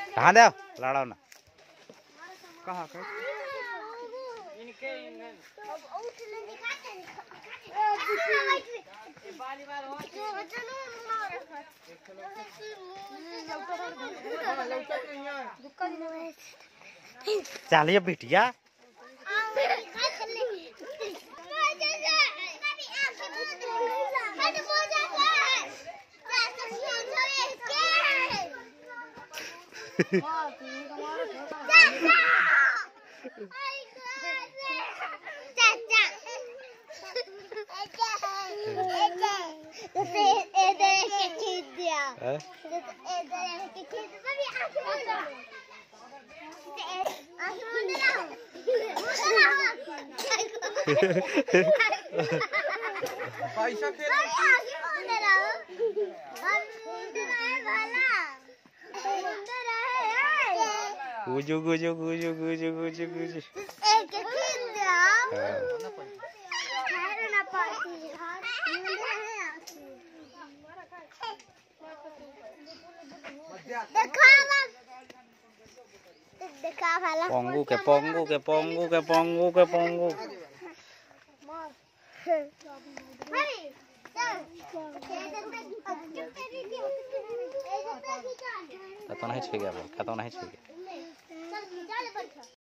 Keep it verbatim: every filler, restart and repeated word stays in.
कहाँ दे लड़ाओ ना कहाँ के इनके चलिए बिटिया पैसा खेल गुजु गुजु गुजु गुजु गुजु गुजु पोंगू के पोंगू के पोंगू के पोंगू के पोंगू खाता नहीं छुएगा खाता नहीं छुएगा